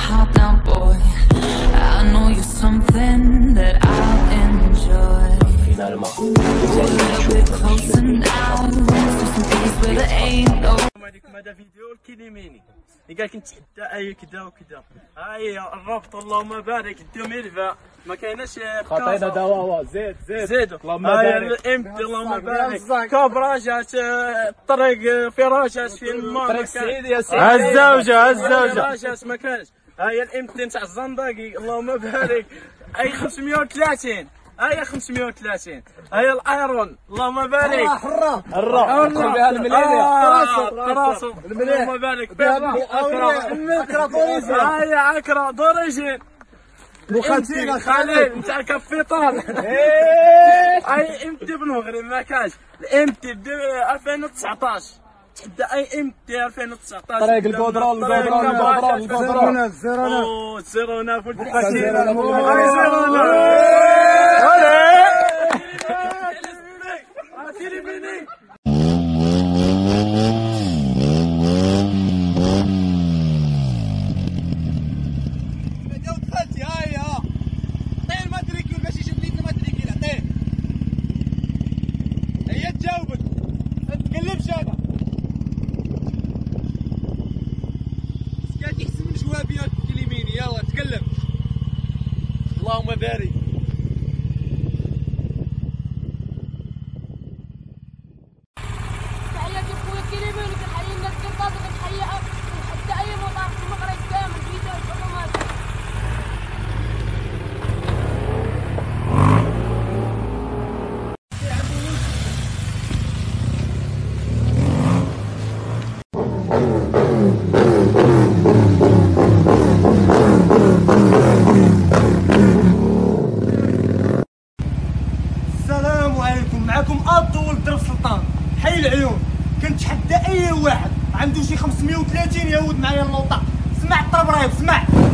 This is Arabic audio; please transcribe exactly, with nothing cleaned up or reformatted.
hop down, boy. I know you're something that I'll enjoy. A little bit closer now, to some place where there ain't no. عليكم. هذا فيديو الكليميني اللي قال كنت حتى اي كذا وكذا. ها هي الربط اللهم بارك الدوميلفا ما كايناش خطينا دواء. زيد زيد زيد اللهم بارك. الامتي اللهم بارك. كبراجات الطريق فراجات في الماء. طريق السعيد يا سيدي. الزوجه الزوجه فراجات ما كانش. ها هي الامتي نتاع الزندقي اللهم بارك. اي خمسمية وثلاثين. هاي خمسمية وثلاثين. هاي الايرون اللهم بارك. حرة الرا ندخل بها المليلة. التراصو اللهم بارك. أكرا هاي عكرا دوريجين مخنتين خليل نتاع الكابيطان. هاي امتي بنغري ما كانش. الامتي ألفين وتسعطاش تحدى اي امتي ألفين وتسعطاش. طريق القدران القدران القدران القدران الزيرونا اوه الزيرونا في الفكاشين. الزيرونا يلا تكلم. اللهم بارك. تحياتي اخويا كريمين وكنحيي الناس كرطاس وكنحيي حتى اي مطار في المغرب كامل في جهه الحكومات. السلام عليكم. معكم الطول درب سلطان حي العيون. كنتحدى اي واحد عنده شي خمسمية وثلاثين يهود معايا اللوطه. سمع الطرب راهي سمع.